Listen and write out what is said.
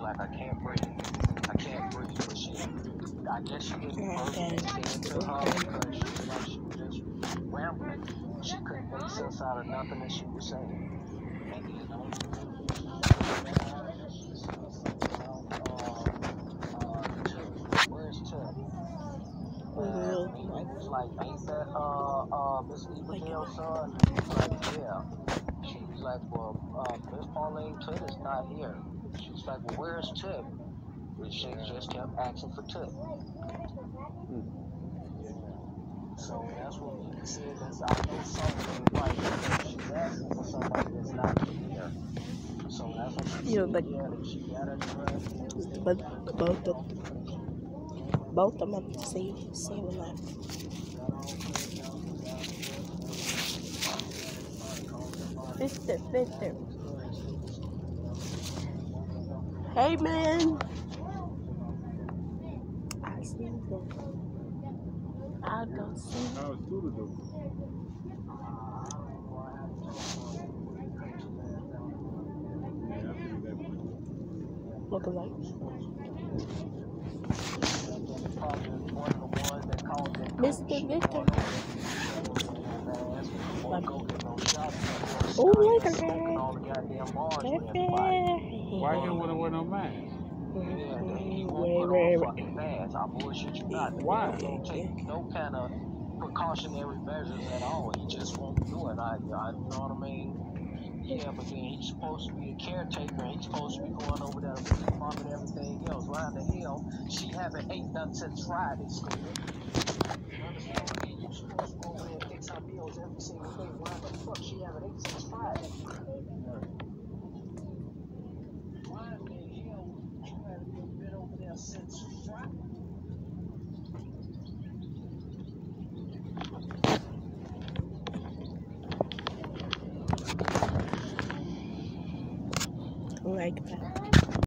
like, I can't breathe. I can't breathe. But she, I guess she didn't listen to her because she was like, she was just rambling. She couldn't make sense out of nothing that she was saying. And then, where's Ted? He was like, ain't that Miss Everdale's son? He was like, yeah. She was like, well, Miss Pauline Ted is not here. She was like, well, where's Ted? And she just kept asking for Ted. So that's what we said. Is I know something right here. She's asking for somebody that's not here. So that's what she said. But yeah, that she got a dress. But both of them at the same level. Fister. Hey man, I see them. I don't see them. How's Scooter doing? Looking like Mr. Victor. Oh, look at that. Why you don't want to wear no mask? I bullshit you not. Why? He don't take no kind of precautionary measures at all. He just won't do it. I you know what I mean? Yeah, but then he's supposed to be a caretaker. He's supposed to be going over there to the farm and everything else. Round the hill, she haven't ate nothing since Friday. You understand what I mean? You're supposed to go over there and fix her meals every single day. Why the fuck she haven't ate since Friday? Why the hell you haven't been over there since Friday? like that.